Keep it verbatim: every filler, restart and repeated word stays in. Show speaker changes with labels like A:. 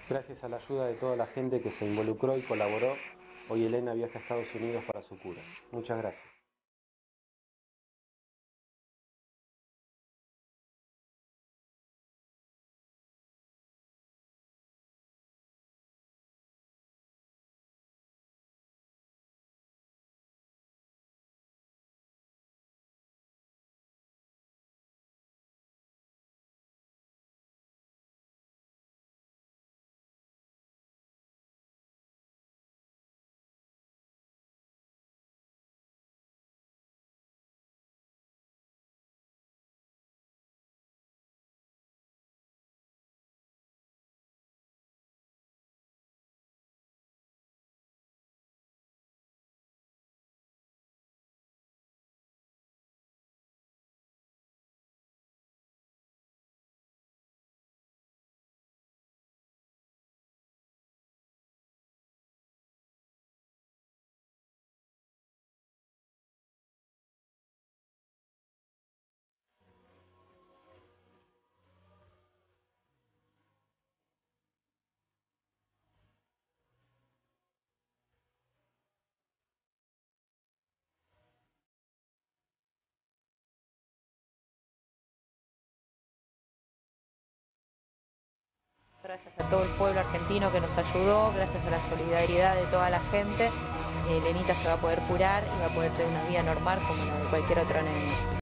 A: Gracias a la ayuda de toda la gente que se involucró y colaboró, hoy Elena viaja a Estados Unidos para su cura. Muchas gracias.
B: Gracias a todo el pueblo argentino que nos ayudó, gracias a la solidaridad de toda la gente, eh, Lenita se va a poder curar y va a poder tener una vida normal como la de cualquier otro nene.